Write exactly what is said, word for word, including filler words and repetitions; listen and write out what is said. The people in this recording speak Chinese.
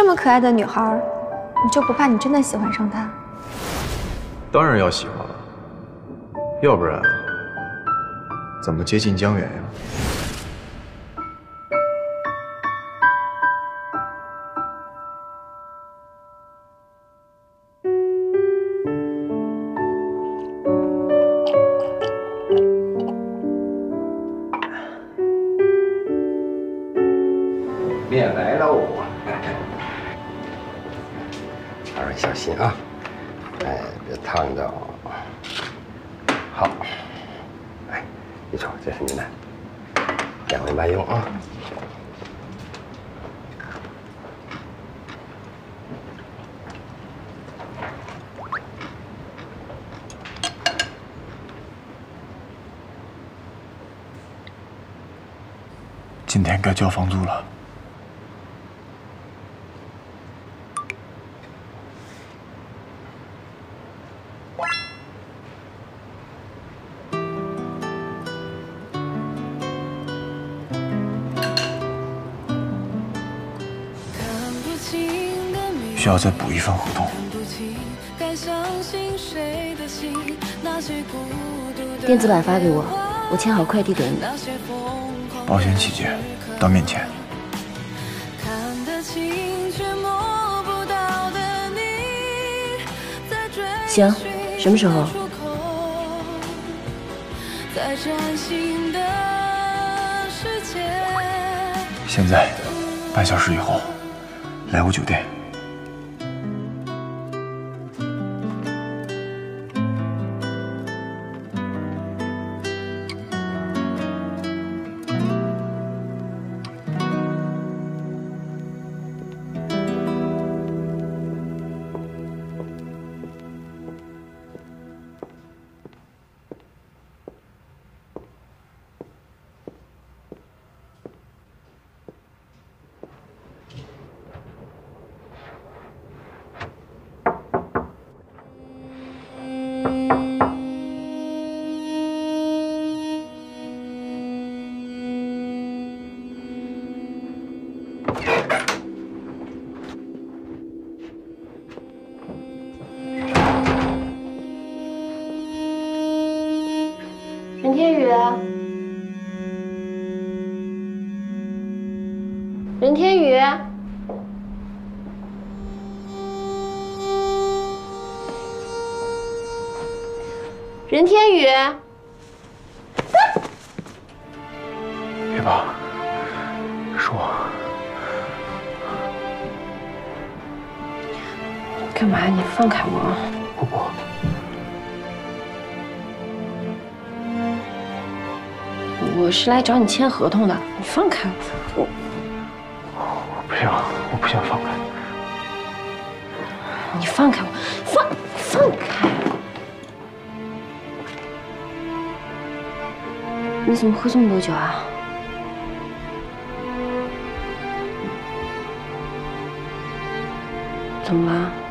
么可爱的女孩，你就不怕你真的喜欢上她？ 当然要喜欢了，要不然怎么接近江源呀？ 面来喽！二位小心啊！哎，别烫着。好，哎，一瞅这是您的，两位慢用啊。 今天该交房租了。 需要再补一份合同。 电子版发给我，我签好快递给你。 保险起见，当面签。 行，什么时候？ 现在，半小时以后，来我酒店。 任天宇，任天宇，任天宇， 别怕，是我。 干嘛？你放开我！ 不不。 我是来找你签合同的，你放开我！ 我不想，我不想放开。 你放开我！放放开！你怎么喝这么多酒啊？怎么了？